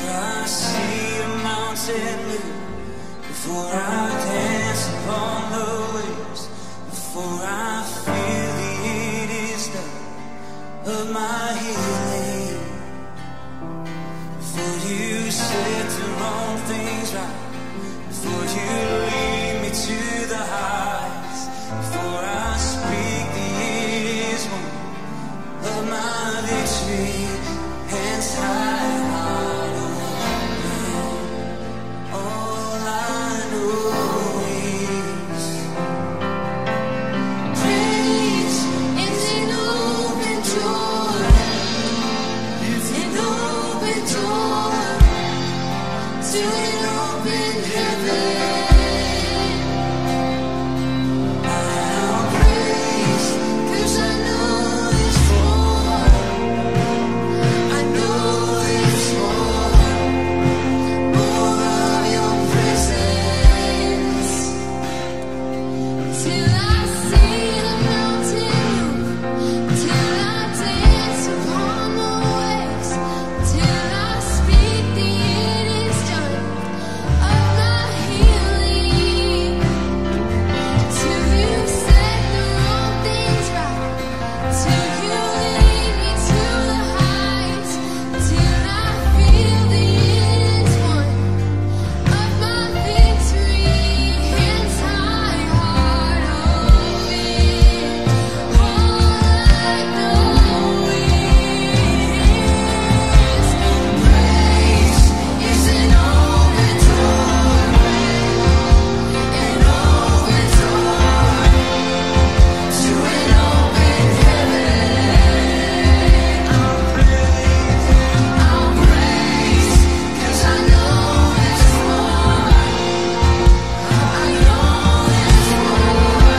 I see a mountain move, before I dance upon the waves, before I feel the it is done of my healing, before you set the wrong things right, before you lead me to the heights, before I speak the it is one of my victory, hands high, heart open. All I know is praise is an open door. It's an open door to an open heaven. I'll praise 'cause I know it's more. I know it's more of your presence. Till I see the mountain move, till I dance upon the waves, till I speak the it is done of my healing, till you set the wrong things right, till you lead me to the heights, till I feel the it is one of my victory, hands high, heart open. All I know is praise is an open door, an open door to an open heaven. I'll praise 'cause I know it's more. I know it's more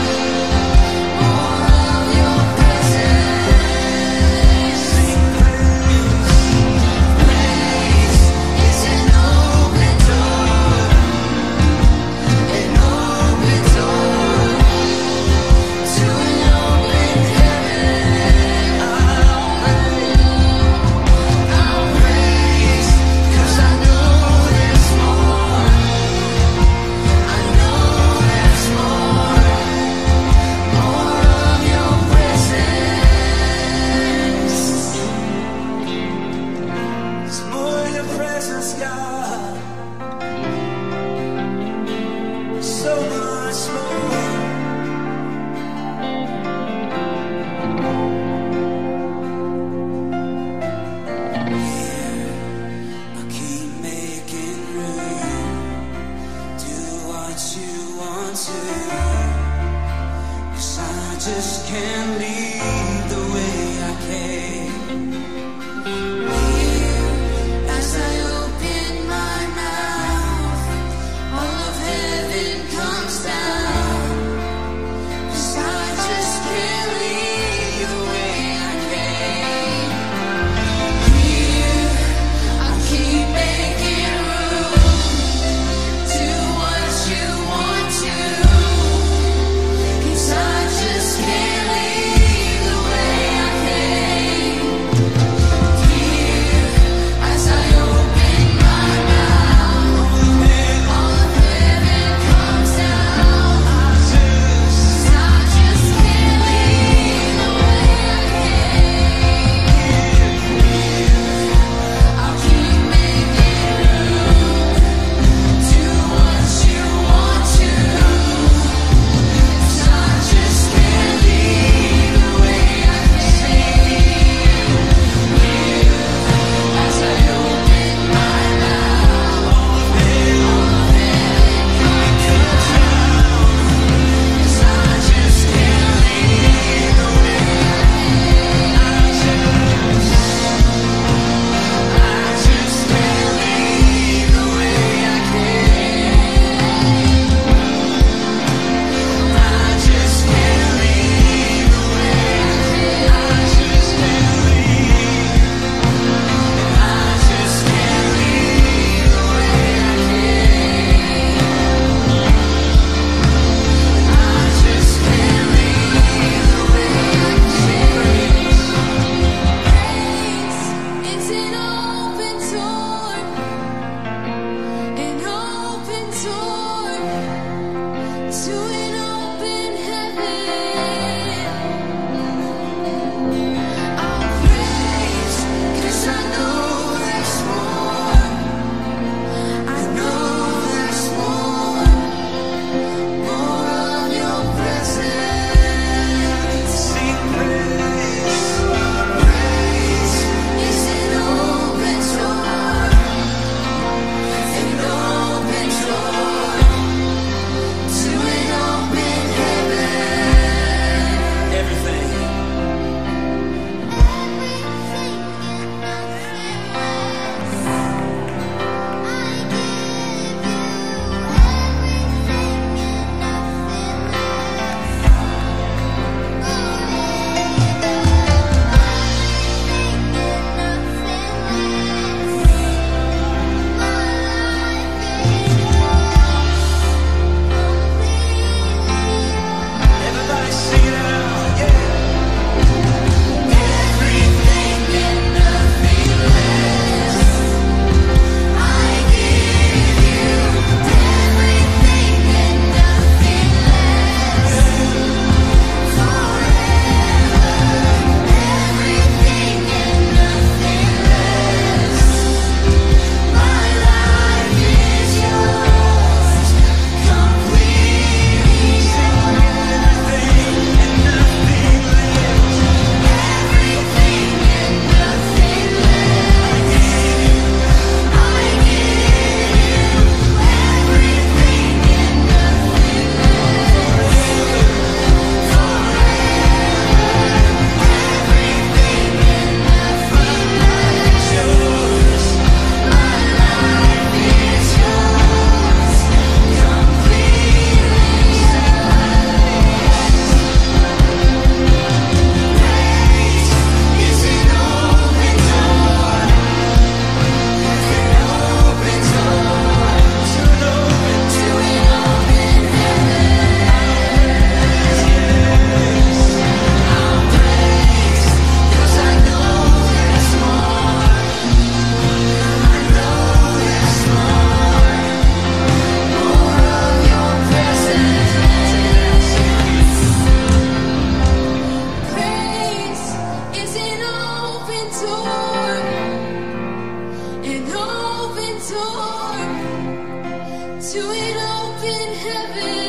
of your presence. Praise is an open door, an open door to an open heaven. I'll praise 'cause I know there's more. I know there's more of your presence. There's more of your presence, God. So much more. I keep making room. Do what you want to. 'Cause I just can't leave the way I came. Here, as I open my mouth, all of heaven comes down. 'Cause I just can't leave the way I came. Here, I keep making room. Do what you want to. 'Cause I just can't leave to an open heaven.